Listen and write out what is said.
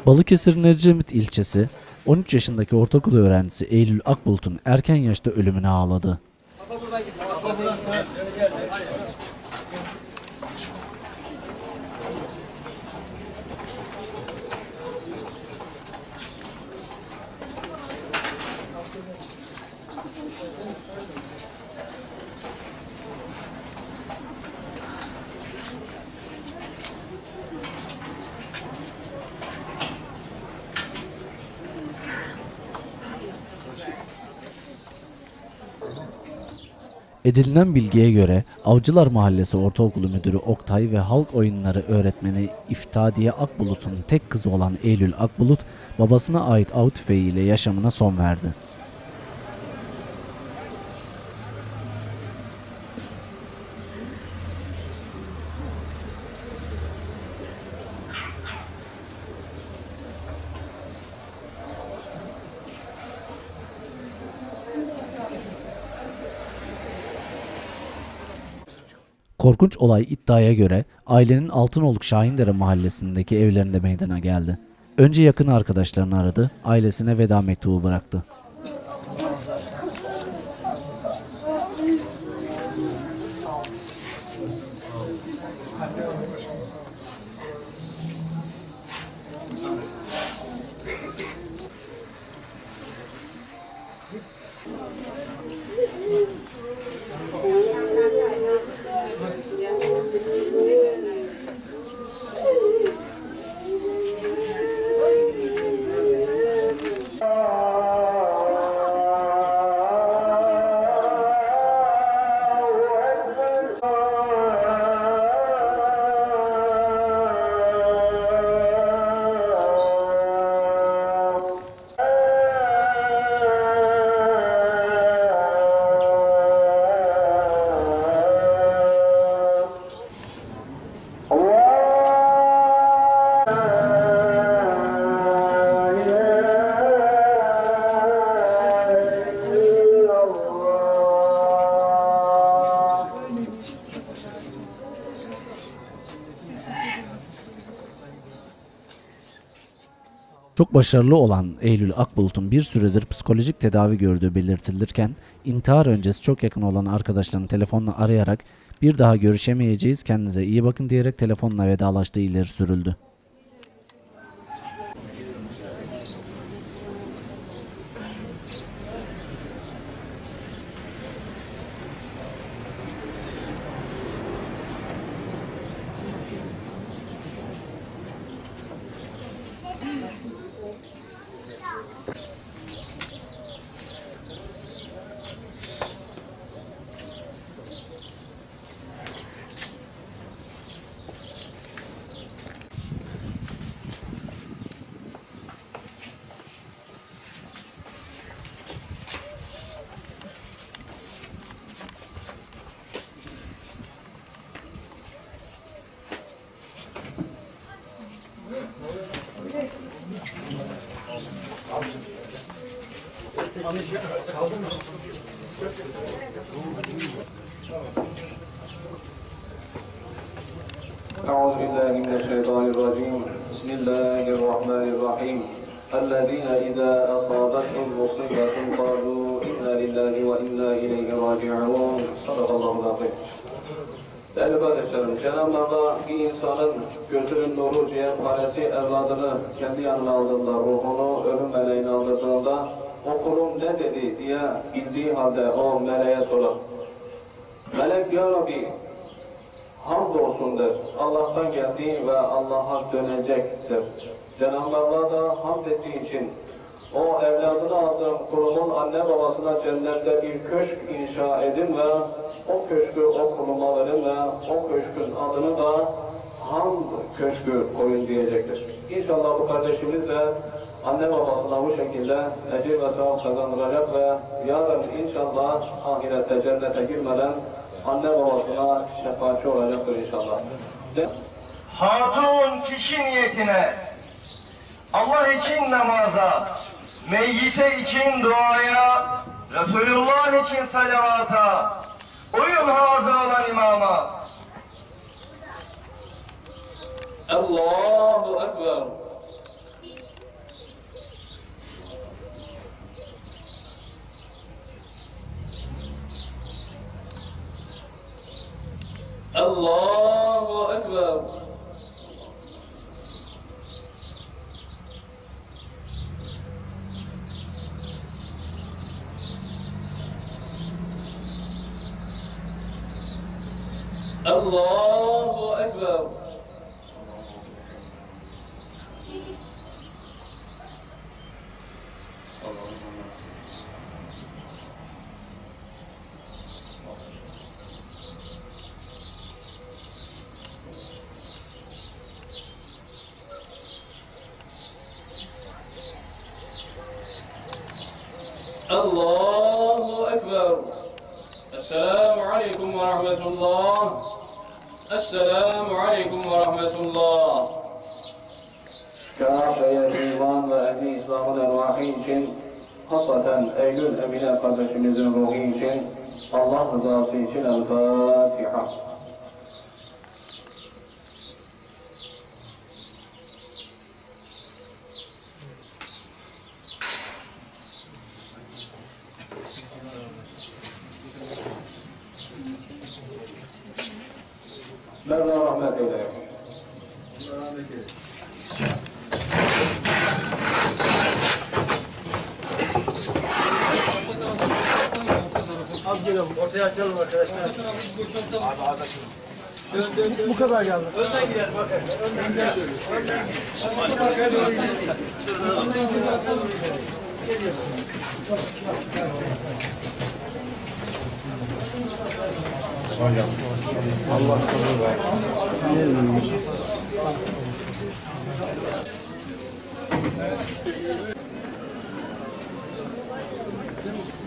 Balıkesir'in Edremit ilçesi, 13 yaşındaki ortaokul öğrencisi Eylül Akbulut'un erken yaşta ölümüne ağladı. Edinilen bilgiye göre Avcılar Mahallesi Ortaokulu Müdürü Oktay ve Halk Oyunları Öğretmeni İftadiye Akbulut'un tek kızı olan Eylül Akbulut, babasına ait av tüfeğiyle yaşamına son verdi. Korkunç olay iddiaya göre ailenin Altınoluk Şahindere mahallesindeki evlerinde meydana geldi. Önce yakın arkadaşlarını aradı, ailesine veda mektubu bıraktı. Çok başarılı olan Eylül Akbulut'un bir süredir psikolojik tedavi gördüğü belirtilirken, intihar öncesi çok yakın olan arkadaşlarını telefonla arayarak "bir daha görüşemeyeceğiz, kendinize iyi bakın" diyerek telefonla vedalaştığı ileri sürüldü. أعوذ بالله من الشيطان الرجيم بسم الله الرحمن الرحيم الذين إذا أصابتهم مصيبة قالوا إنا لله وإنا إليه راجعون صدق الله العظيم. Değerli kardeşlerim, Cenab-ı Allah bir insanın gözünün nuru ciğerparesi evladını kendi yanına aldığında, ruhunu ölüm meleğine aldırdığında, o kulum ne dedi diye bildiği halde o meleğe sorar. Melek, ya Rabbi, hamdolsun der. Allah'tan geldiği ve Allah'a dönecektir. Cenab-ı Allah da hamd ettiği için o evladını aldığım kulumun anne babasına cennette bir köşk inşa edin ve o köşkü o kuluma verin ve o köşkün adını da hamd köşkü koyun diyecektir. İnşallah bu kardeşimiz de anne babasına bu şekilde ecir ve sevap kazandıracak ve yarın inşallah ahirette cennete girmeden anne babasına şefaatçi olacaktır inşallah. Hatun kişi niyetine, Allah için namaza, meyyite için duaya, Resulullah için salavata, uyun hazır olan imama. Allahu Ekber. الله أكبر. الله أكبر. الله أكبر. السلام عليكم ورحمة الله. السلام عليكم ورحمة الله. Kabe'ye iman ve ehli İslam'ın ervahı için, hasaten Eylül Emine kardeşimizin ruhu için, Allah rızası için El-Fatiha. Mevla rahmet eyleyin. Az gelelim, ortaya açalım arkadaşlar. Bu kadar geldi. Önden gidelim bakın. Önden gidelim. Allah sabır versin.